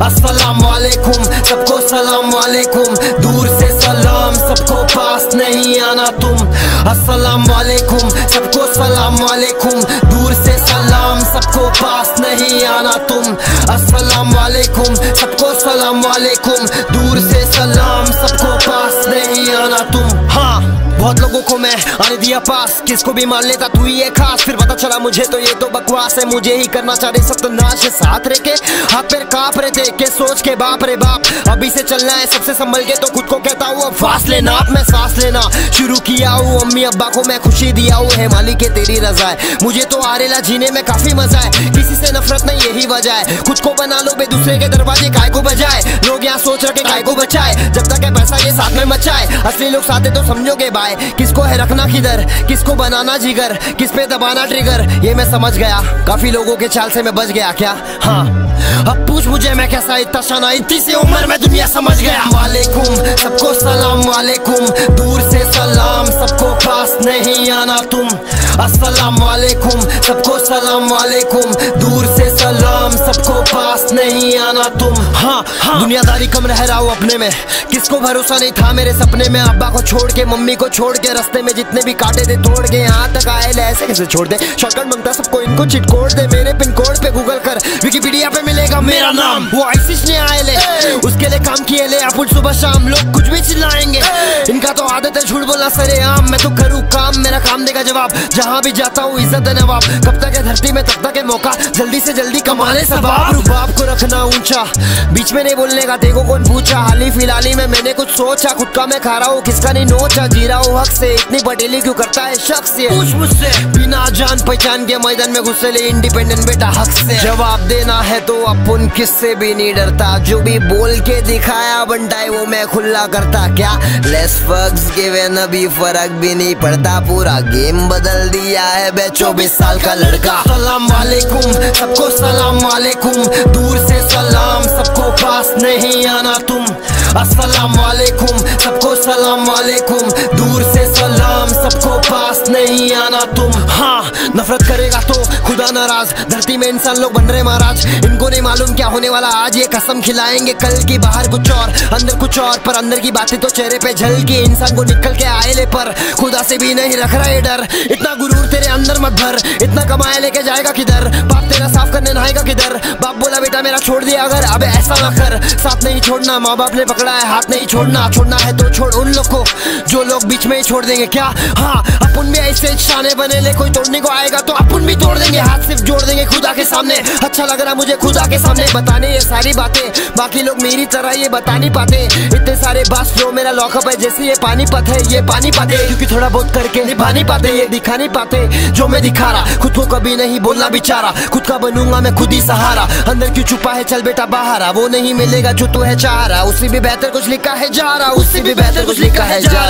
अस्सलाम वालेकुम, सबको सलाम वालेकुम, दूर से सलाम, सबको पास नहीं आना तुम। अस्सलाम वालेकुम, सबको सलाम वालेकुम, दूर से सलाम, सबको पास नहीं आना तुम। अस्सलाम वालेकुम, सबको सलाम वालेकुम, दूर से सलाम, सबको पास नहीं आना तुम। हाँ, बहुत लोगों को मैं आने दिया पास, किसको भी मान लेता तू ही है खास। फिर पता चला मुझे तो ये तो बकवास है, मुझे ही करना चाह रहे सत्यानाश है। साथ रह के हाथ पैर कांप रहे थे के सोच के बाप रे बाप, अभी से चलना है सबसे संभल के। तो खुद को कहता हूँ अब फासले नाप, मैं सांस लेना शुरू किया हूँ। अम्मी अब्बा को मैं खुशी दिया हूँ, है मालिक है तेरी रजा है। मुझे तो आरेला जीने में काफी मजा है, किसी से नफरत नहीं यही वजह है। कुछ को बना लो बे दूसरे के दरवाजे काय को बजाए, लोग यहाँ सोच रखे काय को बचाए। जब तक है पैसा ये साथ में मचाए, असली लोग साथ है तो समझोगे बाय। किसको है रखना किधर, किसको बनाना जिगर, किस पे दबाना ट्रिगर, ये मैं समझ गया। काफी लोगों के चाल से मैं बच गया क्या? हाँ, अब पूछ मुझे मैं कैसा इतना शाना, इतनी सी उम्र में दुनिया समझ गया। वालेकुम, सबको सलाम वालेकुम, दूर से सलाम, सबको पास नहीं आना तुम। अस्सलाम वालेकुम, सबको सलाम वालेकुम, दूर से सलाम, सबको पास नहीं आना तुम। हाँ, दुनियादारी कम रह रहा हूँ अपने में, किसको भरोसा नहीं था मेरे सपने में। अब्बा को छोड़ के मम्मी को छोड़ के, रास्ते में जितने भी काटे थे तोड़ के यहाँ तक आए ले, ऐसे कैसे छोड़ दे। शॉर्टकट मांगता सबको, इनको चिट कोड दे। मेरे पिन कोड पे गूगल कर, विकिपीडिया पे मिलेगा मेरा नाम। वो आईसीस ने आए ले, उसके लिए काम किए ले। अपन सुबह शाम लोग कुछ भी चिल्लाएंगे, इनका तो आदत है झूठ बोलना सरेआम। मैं तो करूँ काम, मेरा काम देगा जवाब। जहाँ भी जाता हूँ इज्जत है नवाब, कब तक है धरती में तब तक है मौका, जल्दी से जल्दी कमाने सवाब। रुबाब को रखना ऊंचा, बीच में नहीं बोलने का, देखो कौन पूछा। हाल ही फिलहाल ही में मैंने कुछ सोचा, खुद का मैं खा रहा हूँ किसका नहीं नोचा। जी रहा हूँ हक से, इतनी बटेली क्यों करता है शख्स ये, पूछ मुझसे। बिना जान पहचान के मैदान में घुसे ले, इंडिपेंडेंट बेटा हक से। जवाब देना है तो अपन किससे भी नहीं डरता, जो भी बोल के दिखाया बनता है वो मैं खुला करता। क्या लेस फक्स गिवन, अभी फर्क भी नहीं पड़ता, पूरा गेम बदल दिया है बे 24 साल का लड़का। सलाम वालेकुम, सबको सलाम वालेकुम, दूर से सलाम, सबको पास नहीं आना तुम। अस्सलाम वालेकुम, सबको सलाम वालेकुम, दूर से सलाम, सबको पास नहीं आना तुम। हाँ, नफरत करेगा तो खुदा नाराज, धरती में इंसान लोग बन रहे महाराज। इनको नहीं मालूम क्या होने वाला आज, ये कसम खिलाएंगे कल की। बाहर कुछ और अंदर कुछ और, पर अंदर की बातें तो चेहरे पे झलकी। इंसान को निकल के आए ले, पर खुदा से भी नहीं रख रहा है डर। इतना गुरूर तेरे अंदर मत भर, इतना कमाए लेके जाएगा किधर। बाप तेरा साफ करने नहाएगा किधर, बाप बोला बेटा मेरा छोड़ दिया अगर, अबे ऐसा ना कर। साथ नहीं छोड़ना, माँ बाप ने पकड़ा है हाथ नहीं छोड़ना। छोड़ना है तो छोड़ उन लोग को जो लोग बीच में ही छोड़ देंगे क्या? हाँ, अपन भी ऐसे शाने बने ले, कोई तोड़ने को आएगा तो अपन भी तोड़ देंगे। हाथ सिर्फ जोड़ देंगे खुदा के सामने। अच्छा लग रहा मुझे खुदा के सामने बताने ये सारी बातें, बाकी लोग मेरी तरह ये बता नहीं पाते। इतने सारे बास फ्लो मेरा लॉकअप है, जैसे ये पानीपत है, ये पानी पाते। क्योंकि थोड़ा बहुत करके निभा नहीं पाते, ये दिखा नहीं पाते जो मैं दिखा रहा। खुद को कभी नहीं बोलना बेचारा, खुद का बनूंगा मैं खुद ही सहारा। अंदर क्यों छुपा है, चल बेटा बाहर आ, वो नहीं मिलेगा जो तू है चाह रहा। उससे भी बेहतर कुछ लिखा है जा रहा, उससे भी बेहतर कुछ लिखा है जा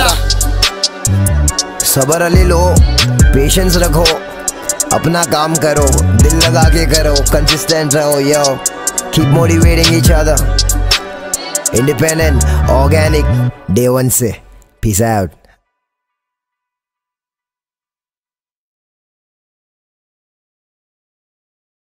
रहा। सबर अली लो, पेशेंस रखो, अपना काम करो, दिल लगा के करो, कंसिस्टेंट रहो। Yo, keep motivating each other, independent organic day 1 से। Peace out.